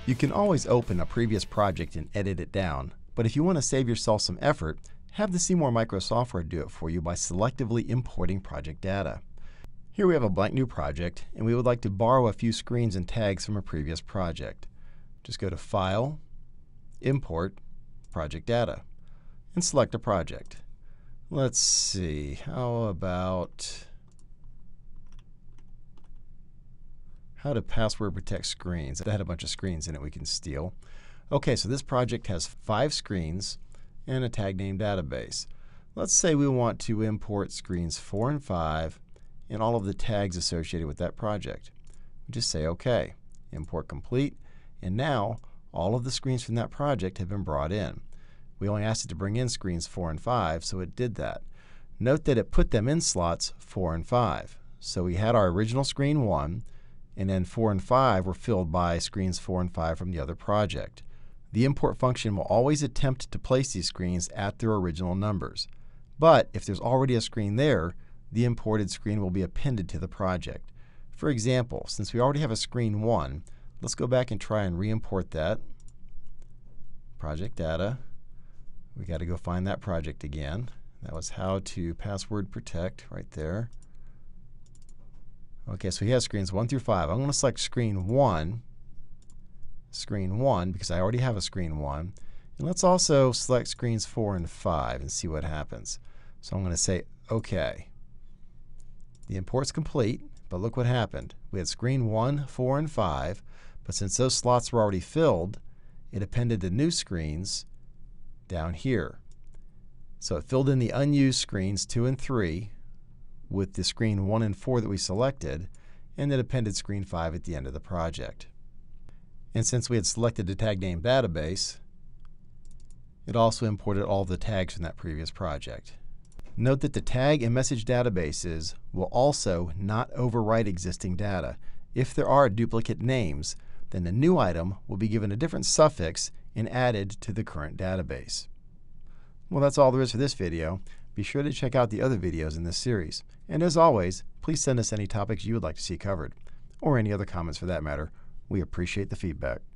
You can always open a previous project and edit it down, but if you want to save yourself some effort, have the Seymour Micro software do it for you by selectively importing project data. Here we have a blank new project, and we would like to borrow a few screens and tags from a previous project. Just go to File, Import, Project Data, and select a project. Let's see, how about how to password protect screens? That had a bunch of screens in it we can steal. Okay, so this project has 5 screens and a tag name database. Let's say we want to import screens 4 and 5 and all of the tags associated with that project. We just say OK, import complete, and now all of the screens from that project have been brought in. We only asked it to bring in screens 4 and 5, so it did that. Note that it put them in slots 4 and 5. So we had our original screen 1, and then 4 and 5 were filled by screens 4 and 5 from the other project. The import function will always attempt to place these screens at their original numbers. But if there's already a screen there, the imported screen will be appended to the project. For example, since we already have a screen 1, let's go back and try and re-import that. Project data. We got to go find that project again. That was how to password protect right there. Okay, so he has screens 1 through 5. I'm going to select screen 1, because I already have a screen 1. And let's also select screens 4 and 5 and see what happens. So I'm going to say OK. The import's complete, but look what happened. We had screen 1, 4, and 5, but since those slots were already filled, it appended the new screens down here. So it filled in the unused screens 2 and 3 with the screen 1 and 4 that we selected, and it appended screen 5 at the end of the project. And since we had selected the tag name database, it also imported all of the tags from that previous project. Note that the tag and message databases will also not overwrite existing data. If there are duplicate names, then the new item will be given a different suffix and added to the current database. Well, that's all there is for this video. Be sure to check out the other videos in this series. And as always, please send us any topics you would like to see covered, or any other comments for that matter. We appreciate the feedback.